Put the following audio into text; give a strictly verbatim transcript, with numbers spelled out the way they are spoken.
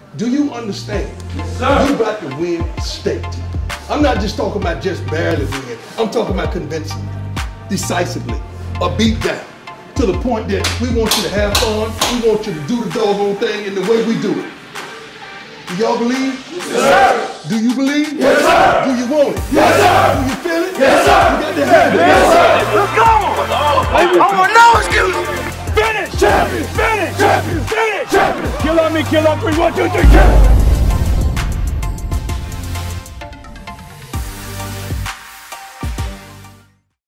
Do you understand? Yes, sir. You about to win state. I'm not just talking about just barely win. I'm talking about convincingly, decisively, a beat down, to the point that we want you to have fun. We want you to do the doggone thing in the way we do it. Do y'all believe? Yes, sir. Do you believe? Yes, sir. Do you want it? Yes, sir. Do you feel it? Yes, sir. You got to have it. Yes, sir. Let's go. I want no excuses. Finish! Champion! Finish! Champion! Finish! Champion! Kill on me, kill on three, one, two, three, kill!